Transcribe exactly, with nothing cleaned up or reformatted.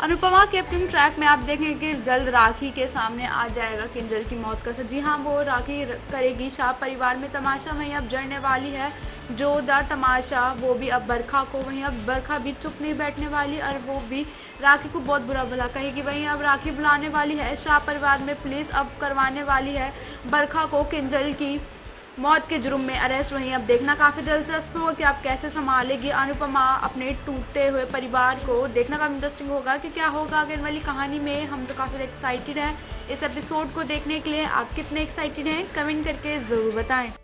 अनुपमा के अपने ट्रैक में आप देखेंगे कि जल्द राखी के सामने आ जाएगा किंजल की मौत का सच। जी हाँ, वो राखी करेगी शाह परिवार में तमाशा। वहीं अब जड़ने वाली है जोरदार तमाशा, वो भी अब बरखा को। वहीं अब बरखा भी चुप नहीं बैठने वाली और वो भी राखी को बहुत बुरा भला कहेगी। वहीं अब राखी बुलाने वाली है शाह परिवार में पुलिस, अब करवाने वाली है बरखा को किंजल की मौत के जुर्म में अरेस्ट। वहीं अब देखना काफ़ी दिलचस्प होगा कि आप कैसे संभालेगी अनुपमा अपने टूटते हुए परिवार को। देखना काफ़ी इंटरेस्टिंग होगा कि क्या होगा आगे वाली कहानी में। हम तो काफ़ी एक्साइटेड हैं इस एपिसोड को देखने के लिए। आप कितने एक्साइटेड हैं कमेंट करके ज़रूर बताएं।